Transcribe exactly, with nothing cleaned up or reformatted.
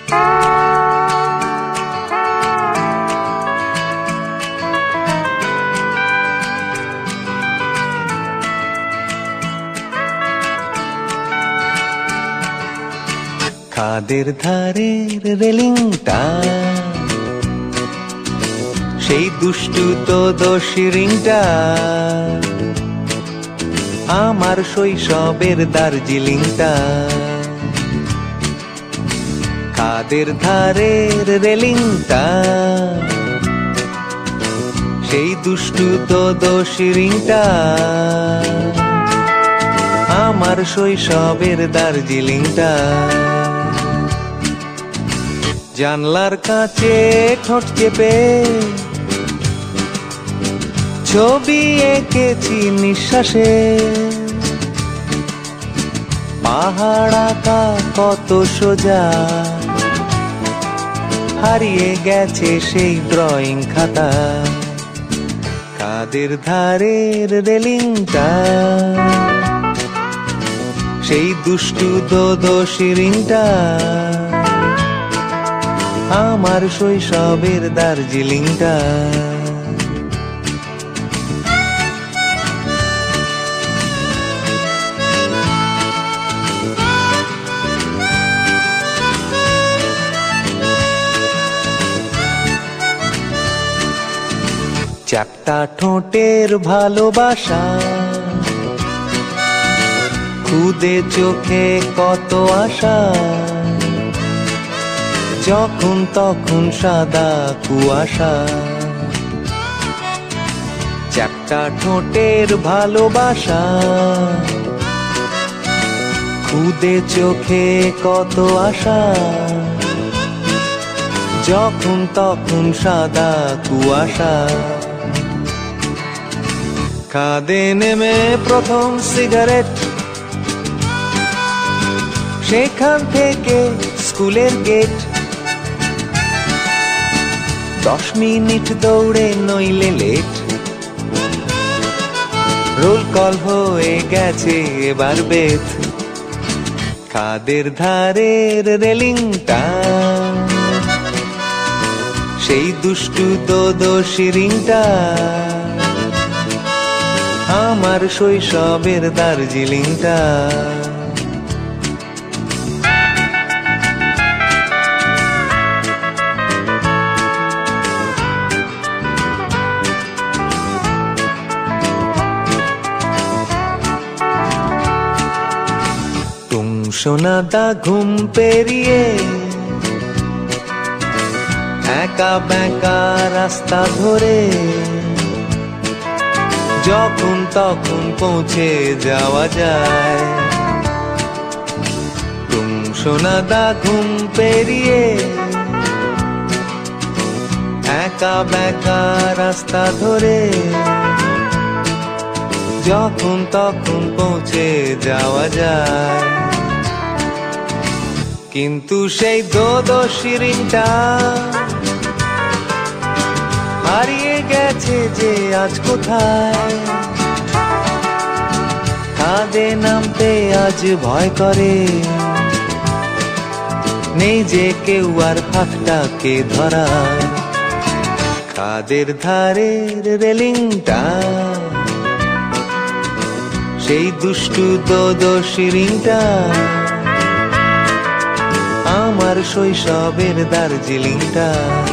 খাদের ধারের রেলিংটা সেই দুষ্টু তো দোষী রিংটা আমার শৈশবের দার্জিলিংটা। খাদের ধারের রেলিংটা সেই দুষ্টু তো দোষী রিংটা আমার শৈশবের দার্জিলিংটা। জানলার কাছে ঠোঁট চেপে ছবি এঁকেছি নিঃশ্বাসে, পাহাড় আঁকা কত সোজা হারিয়ে গেছে সেই ড্রয়িং খাতা। খাদের ধারের রেলিংটা সেই দুষ্টু দোষী রিংটা আমার শৈশবের দার্জিলিংটা। চ্যাপ্টা ঠোঁটের ভালোবাসা, খুদে চোখে কত আশা, যখন তখন সাদা কুয়াশা। চ্যাপ্টা ঠোঁটের ভালোবাসা, খুদে চোখে কত আশা, যখন তখন সাদা কুয়াশা। খাদে নেমে প্রথম সিগারেট, সেখান থেকে স্কুলের গেট, দশ মিনিট দৌড়ে নইলে লেট, রোল কল হয়ে গেছে এবার বেত। খাদের ধারের রেলিংটা সেই দুষ্টু দোষী রিংটা আমার শৈশবের দার্জিলিংটা। সোনাদা ঘুম পেরিয়ে একা বেঁকা রাস্তা ধরে যখন তখন পৌঁছে যাওয়া যায়। তুম সোনাদা ঘুম পেরিয়ে একা বেঁকা রাস্তা ধরে যখন তখন পৌঁছে যাওয়া যায়। কিন্তু সেই দোষী রিংটা হারিয়ে গেছে যে আজ কোথায়। খাদে নামতে আজ ভয় করে, নেই যে কেউ আর হাতটাকে ধরায়। খাদের ধারের রেলিংটা সেই দুষ্টু দোষী রিংটা আমার শৈশবের দার্জিলিংটা।